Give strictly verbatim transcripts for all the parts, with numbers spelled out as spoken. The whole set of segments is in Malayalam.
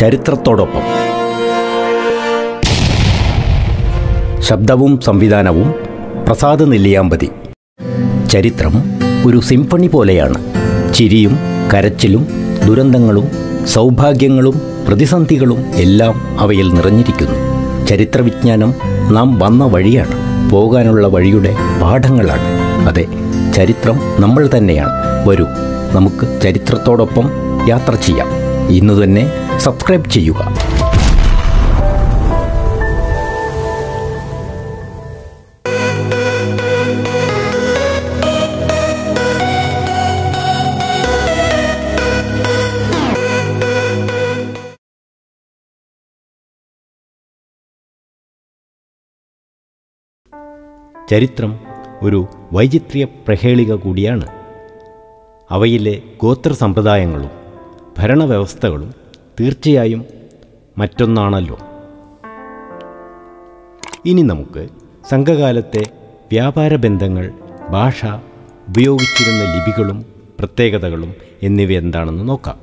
ചരിത്രത്തോടൊപ്പം. ശബ്ദവും സംവിധാനവും പ്രസാദ് നെല്ലിയാമ്പതി. ചരിത്രം ഒരു സിംഫണി പോലെയാണ്. ചിരിയും കരച്ചിലും ദുരന്തങ്ങളും സൗഭാഗ്യങ്ങളും പ്രതിസന്ധികളും എല്ലാം അവയിൽ നിറഞ്ഞിരിക്കുന്നു. ചരിത്രവിജ്ഞാനം നാം വന്ന വഴിയാണ്, പോകാനുള്ള വഴിയുടെ പാഠങ്ങളാണ്. അതെ, ചരിത്രം നമ്മൾ തന്നെയാണ്. വരൂ, നമുക്ക് ചരിത്രത്തോടൊപ്പം യാത്ര ചെയ്യാം. ഇന്ന് തന്നെ സബ്സ്ക്രൈബ് ചെയ്യുക. ചരിത്രം ഒരു വൈചിത്ര്യ പ്രഹേളിക കൂടിയാണ്. അവയിലെ ഗോത്ര സമ്പ്രദായങ്ങളും ഭരണവ്യവസ്ഥകളും തീർച്ചയായും മറ്റൊന്നാണല്ലോ. ഇനി നമുക്ക് സംഘകാലത്തെ വ്യാപാര ബന്ധങ്ങൾ, ഭാഷ, ഉപയോഗിച്ചിരുന്ന ലിപികളും പ്രത്യേകതകളും എന്നിവ എന്താണെന്ന് നോക്കാം.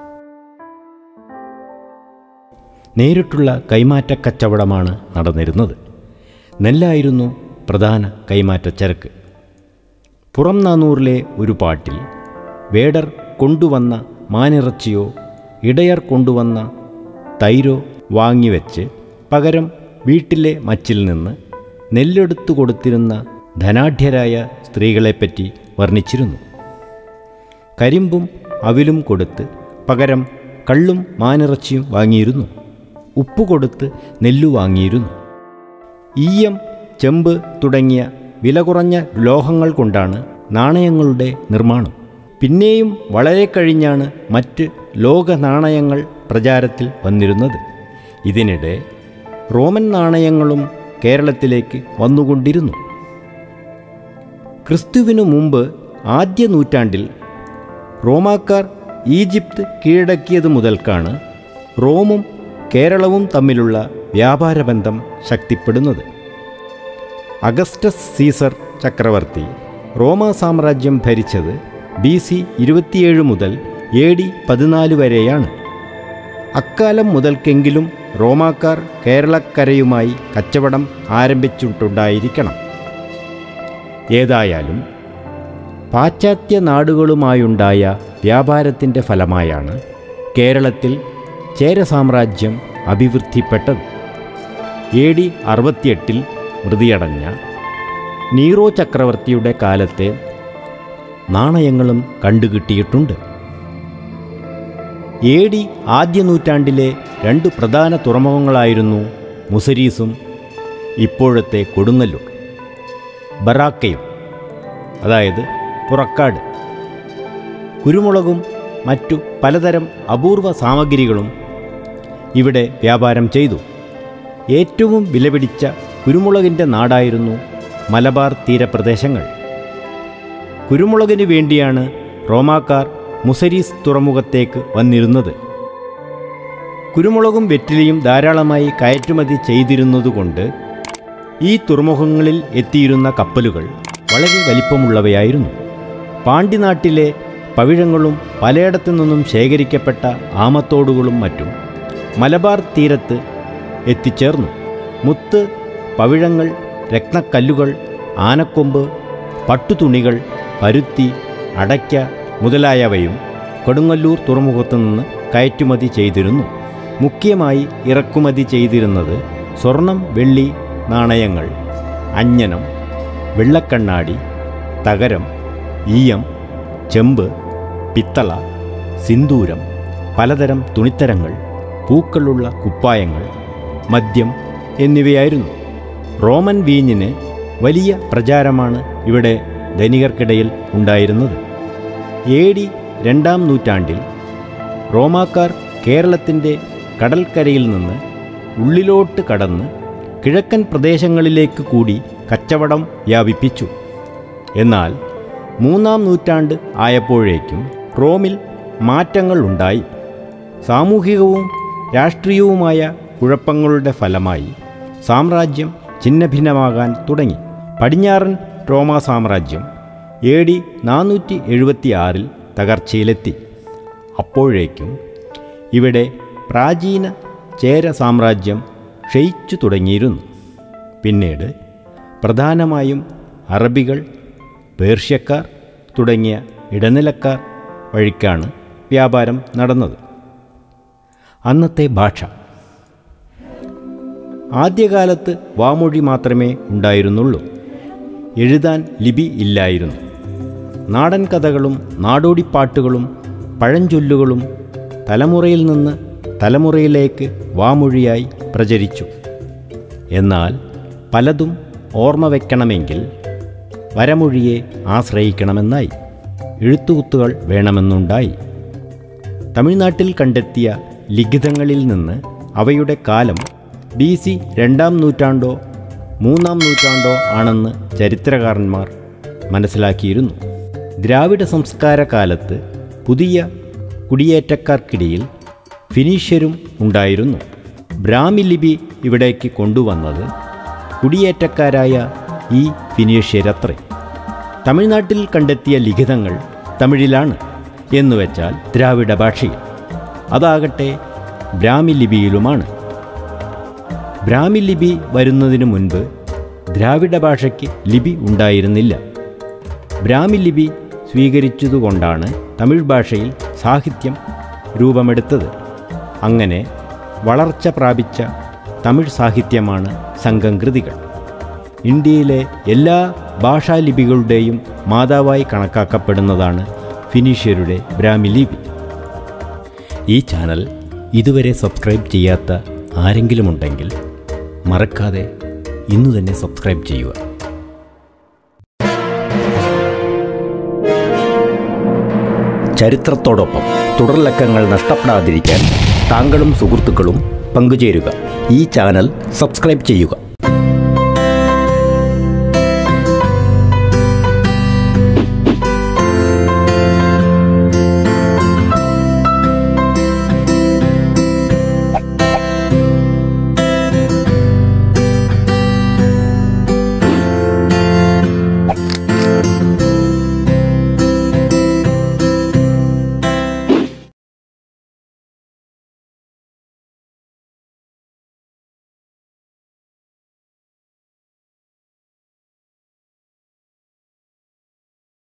നേരിട്ടുള്ള കൈമാറ്റ കച്ചവടമാണ് നടന്നിരുന്നത്. നെല്ലായിരുന്നു പ്രധാന കൈമാറ്റച്ചരക്ക്. പുറം നാനൂറിലെ ഒരു പാട്ടിൽ വേടർ കൊണ്ടുവന്ന മാനിറച്ചിയോ ഇടയർ കൊണ്ടുവന്ന തൈരോ വാങ്ങിവെച്ച് പകരം വീട്ടിലെ മച്ചിൽ നിന്ന് നെല്ലെടുത്തു കൊടുത്തിരുന്ന ധനാഢ്യരായ സ്ത്രീകളെപ്പറ്റി വർണ്ണിച്ചിരുന്നു. കരിമ്പും അവിലും കൊടുത്ത് പകരം കള്ളും മാനിറച്ചിയും വാങ്ങിയിരുന്നു. ഉപ്പ് കൊടുത്ത് നെല്ലു വാങ്ങിയിരുന്നു. ഈയം, ചെമ്പ് തുടങ്ങിയ വില കുറഞ്ഞ ലോഹങ്ങൾ കൊണ്ടാണ് നാണയങ്ങളുടെ നിർമ്മാണം. പിന്നെയും വളരെ കഴിഞ്ഞാണ് മറ്റ് ലോക നാണയങ്ങൾ പ്രചാരത്തിൽ വന്നിരുന്നത്. ഇതിനിടെ റോമൻ നാണയങ്ങളും കേരളത്തിലേക്ക് വന്നുകൊണ്ടിരുന്നു. ക്രിസ്തുവിനു മുമ്പ് ആദ്യ നൂറ്റാണ്ടിൽ റോമാക്കാർ ഈജിപ്ത് കീഴടക്കിയത് മുതൽക്കാണ് റോമും കേരളവും തമ്മിലുള്ള വ്യാപാരബന്ധം ശക്തിപ്പെടുന്നത്. അഗസ്റ്റസ് സീസർ ചക്രവർത്തി റോമാ സാമ്രാജ്യം ഭരിച്ചത് ബി സി ഇരുപത്തിയേഴ് മുതൽ എ ഡി പതിനാല് വരെയാണ്. അക്കാലം മുതൽക്കെങ്കിലും റോമാക്കാർ കേരളക്കരയുമായി കച്ചവടം ആരംഭിച്ചിട്ടുണ്ടായിരിക്കണം. ഏതായാലും പാശ്ചാത്യ നാടുകളുമായുണ്ടായ വ്യാപാരത്തിൻ്റെ ഫലമായാണ് കേരളത്തിൽ ചേര സാമ്രാജ്യം അഭിവൃദ്ധിപ്പെട്ടത്. എ ഡി അറുപത്തിയെട്ടിൽ മൃതിയടഞ്ഞ നീറോ ചക്രവർത്തിയുടെ കാലത്തെ നാണയങ്ങളും കണ്ടുകിട്ടിയിട്ടുണ്ട്. എ ഡി ആദ്യ നൂറ്റാണ്ടിലെ രണ്ട് പ്രധാന തുറമുഖങ്ങളായിരുന്നു മുസരീസും ഇപ്പോഴത്തെ കൊടുങ്ങല്ലൂർ. ബറാക്കയും, അതായത് പുറക്കാട്. കുരുമുളകും മറ്റു പലതരം അപൂർവ സാമഗ്രികളും ഇവിടെ വ്യാപാരം ചെയ്തു. ഏറ്റവും വിലപിടിച്ച കുരുമുളകിൻ്റെ നാടായിരുന്നു മലബാർ തീരപ്രദേശങ്ങൾ. കുരുമുളകിന് വേണ്ടിയാണ് റോമാക്കാർ മുസരീസ് തുറമുഖത്തേക്ക് വന്നിരുന്നത്. കുരുമുളകും വെറ്റിലയും ധാരാളമായി കയറ്റുമതി ചെയ്തിരുന്നതുകൊണ്ട് ഈ തുറമുഖങ്ങളിൽ എത്തിയിരുന്ന കപ്പലുകൾ വളരെ വലിപ്പമുള്ളവയായിരുന്നു. പാണ്ഡ്യനാട്ടിലെ പവിഴങ്ങളും പലയിടത്തു നിന്നും ശേഖരിക്കപ്പെട്ട ആമത്തോടുകളും മറ്റും മലബാർ തീരത്ത് എത്തിച്ചേർന്നു. മുത്ത്, പവിഴങ്ങൾ, രത്നക്കല്ലുകൾ, ആനക്കൊമ്പ്, പട്ടുതുണികൾ, പരുത്തി, അടയ്ക്ക മുതലായവയും കൊടുങ്ങല്ലൂർ തുറമുഖത്തു നിന്ന് കയറ്റുമതി ചെയ്തിരുന്നു. മുഖ്യമായി ഇറക്കുമതി ചെയ്തിരുന്നത് സ്വർണം, വെള്ളി നാണയങ്ങൾ, അഞ്ഞനം, വെള്ളക്കണ്ണാടി, തകരം, ഈയം, ചെമ്പ്, പിത്തള, സിന്ദൂരം, പലതരം തുണിത്തരങ്ങൾ, പൂക്കളുള്ള കുപ്പായങ്ങൾ, മദ്യം എന്നിവയായിരുന്നു. റോമൻ വീഞ്ഞിന് വലിയ പ്രചാരമാണ് ഇവിടെ ധനികർക്കിടയിൽ ഉണ്ടായിരുന്നത്. എ ഡി രണ്ടാം നൂറ്റാണ്ടിൽ റോമാക്കാർ കേരളത്തിൻ്റെ കടൽക്കരയിൽ നിന്ന് ഉള്ളിലോട്ട് കടന്ന് കിഴക്കൻ പ്രദേശങ്ങളിലേക്ക് കൂടി കച്ചവടം വ്യാപിപ്പിച്ചു. എന്നാൽ മൂന്നാം നൂറ്റാണ്ട് ആയപ്പോഴേക്കും റോമിൽ മാറ്റങ്ങൾ ഉണ്ടായി. സാമൂഹികവും രാഷ്ട്രീയവുമായ കുഴപ്പങ്ങളുടെ ഫലമായി സാമ്രാജ്യം ഛിന്നഭിന്നമാകാൻ തുടങ്ങി. പടിഞ്ഞാറൻ റോമാ സാമ്രാജ്യം എ ഡി നാനൂറ്റി എഴുപത്തി ആറിൽ തകർച്ചയിലെത്തി. അപ്പോഴേക്കും ഇവിടെ പ്രാചീന ചേര സാമ്രാജ്യം ക്ഷയിച്ചു തുടങ്ങിയിരുന്നു. പിന്നീട് പ്രധാനമായും അറബികൾ, പേർഷ്യക്കാർ തുടങ്ങിയ ഇടനിലക്കാർ വഴിക്കാണ് വ്യാപാരം നടന്നത്. അന്നത്തെ ഭാഷ. ആദ്യകാലത്ത് വാമൊഴി മാത്രമേ ഉണ്ടായിരുന്നുള്ളൂ. എഴുതാൻ ലിപി ഇല്ലായിരുന്നു. നാടൻ കഥകളും നാടോടിപ്പാട്ടുകളും പഴഞ്ചൊല്ലുകളും തലമുറയിൽ നിന്ന് തലമുറയിലേക്ക് വാമൊഴിയായി പ്രചരിച്ചു. എന്നാൽ പലതും ഓർമ്മ വയ്ക്കണമെങ്കിൽ വരമൊഴിയെ ആശ്രയിക്കണമെന്നായി. എഴുത്തുകുത്തുകൾ വേണമെന്നുണ്ടായി. തമിഴ്നാട്ടിൽ കണ്ടെത്തിയ ലിഖിതങ്ങളിൽ നിന്ന് അവയുടെ കാലം ബി സി രണ്ടാം നൂറ്റാണ്ടോ മൂന്നാം നൂറ്റാണ്ടോ ആണെന്ന് ചരിത്രകാരന്മാർ മനസ്സിലാക്കിയിരുന്നു. ദ്രാവിഡ സംസ്കാര കാലത്ത് പുതിയ കുടിയേറ്റക്കാർക്കിടയിൽ ഫിനീഷ്യരും ഉണ്ടായിരുന്നു. ബ്രാഹ്മി ലിപി ഇവിടേക്ക് കൊണ്ടുവന്നത് കുടിയേറ്റക്കാരായ ഈ ഫിനീഷ്യരത്രേ. തമിഴ്നാട്ടിൽ കണ്ടെത്തിയ ലിഖിതങ്ങൾ തമിഴിലാണ് എന്നുവെച്ചാൽ ദ്രാവിഡ ഭാഷയിൽ, അതാകട്ടെ ബ്രാഹ്മി ലിപിയിലുമാണ്. ബ്രാഹ്മി ലിപി വരുന്നതിനു മുൻപ് ദ്രാവിഡ ഭാഷയ്ക്ക് ലിപി ഉണ്ടായിരുന്നില്ല. ബ്രാഹ്മി ലിപി സ്വീകരിച്ചതുകൊണ്ടാണ് തമിഴ് ഭാഷയിൽ സാഹിത്യം രൂപമെടുത്തത്. അങ്ങനെ വളർച്ച പ്രാപിച്ച തമിഴ് സാഹിത്യമാണ് സംഘംകൃതികൾ. ഇന്ത്യയിലെ എല്ലാ ഭാഷാലിപികളുടെയും മാതാവായി കണക്കാക്കപ്പെടുന്നതാണ് ഫിനീഷ്യരുടെ ബ്രാഹ്മി ലിപി. ഈ ചാനൽ ഇതുവരെ സബ്സ്ക്രൈബ് ചെയ്യാത്ത ആരെങ്കിലും ഉണ്ടെങ്കിൽ മറക്കാതെ ഇന്നു തന്നെ സബ്സ്ക്രൈബ് ചെയ്യുക. ചരിത്രത്തോടൊപ്പം തുടർലക്കങ്ങൾ നഷ്ടപ്പെടാതിരിക്കാൻ താങ്കളും സുഹൃത്തുക്കളും പങ്കുചേരുക. ഈ ചാനൽ സബ്സ്ക്രൈബ് ചെയ്യുക.